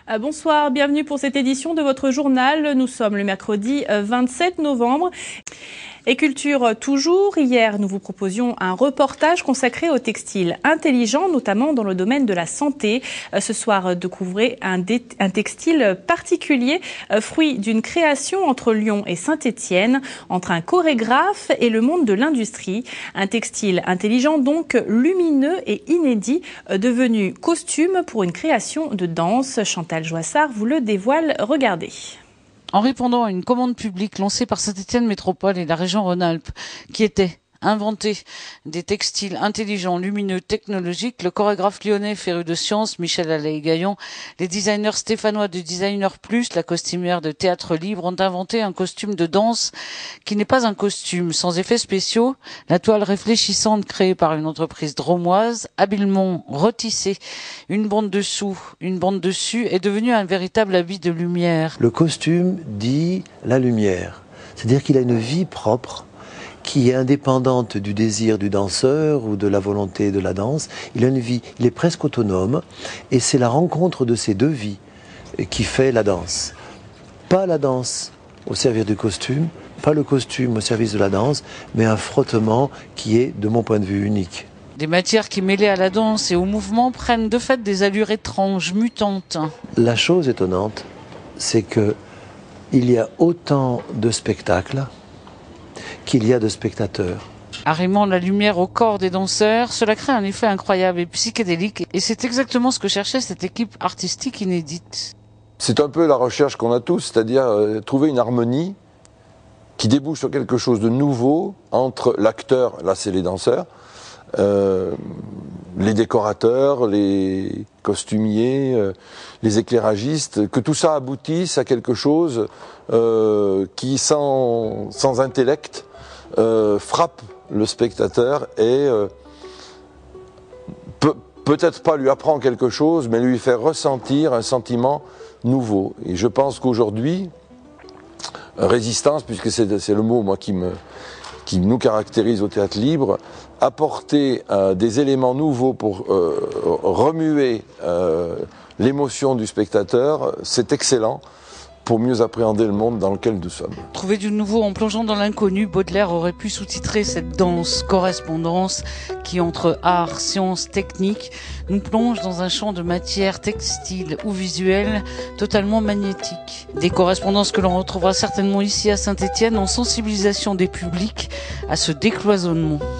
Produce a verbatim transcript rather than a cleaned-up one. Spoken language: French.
Bonsoir, bienvenue pour cette édition de votre journal. Nous sommes le mercredi vingt-sept novembre. Et culture toujours, hier nous vous proposions un reportage consacré au textile intelligent, notamment dans le domaine de la santé. Ce soir, découvrez un, un textile particulier, fruit d'une création entre Lyon et Saint-Étienne, entre un chorégraphe et le monde de l'industrie. Un textile intelligent donc lumineux et inédit, devenu costume pour une création de danse. Chantal Joissard vous le dévoile, regardez. En répondant à une commande publique lancée par Saint-Étienne Métropole et la région Rhône-Alpes, qui était inventer des textiles intelligents, lumineux, technologiques, le chorégraphe lyonnais féru de sciences, Michel Alain-Gaillon, les designers stéphanois de Designer Plus, la costumière de Théâtre Libre, ont inventé un costume de danse qui n'est pas un costume, sans effets spéciaux. La toile réfléchissante créée par une entreprise dromoise, habilement retissée, une bande dessous, une bande dessus, est devenue un véritable habit de lumière. Le costume dit la lumière, c'est-à-dire qu'il a une vie propre, qui est indépendante du désir du danseur ou de la volonté de la danse. Il a une vie, il est presque autonome, et c'est la rencontre de ces deux vies qui fait la danse. Pas la danse au service du costume, pas le costume au service de la danse, mais un frottement qui est, de mon point de vue, unique. Des matières qui, mêlées à la danse et au mouvement, prennent de fait des allures étranges, mutantes. La chose étonnante, c'est que il y a autant de spectacles qu'il y a de spectateurs. Arrimant la lumière au corps des danseurs, cela crée un effet incroyable et psychédélique, et c'est exactement ce que cherchait cette équipe artistique inédite. C'est un peu la recherche qu'on a tous, c'est-à-dire euh, trouver une harmonie qui débouche sur quelque chose de nouveau entre l'acteur, là c'est les danseurs, euh, les décorateurs, les costumiers, euh, les éclairagistes, que tout ça aboutisse à quelque chose euh, qui, sans, sans intellect, Euh, frappe le spectateur et euh, peut, peut-être pas lui apprend quelque chose, mais lui fait ressentir un sentiment nouveau. Et je pense qu'aujourd'hui, résistance, puisque c'est, c'est le mot moi qui me qui nous caractérise au Théâtre Libre, apporter euh, des éléments nouveaux pour euh, remuer euh, l'émotion du spectateur, c'est excellent pour mieux appréhender le monde dans lequel nous sommes. Trouver du nouveau en plongeant dans l'inconnu, Baudelaire aurait pu sous-titrer cette danse, correspondance qui, entre art, science, technique, nous plonge dans un champ de matière textile ou visuelle totalement magnétique. Des correspondances que l'on retrouvera certainement ici à Saint-Étienne en sensibilisation des publics à ce décloisonnement.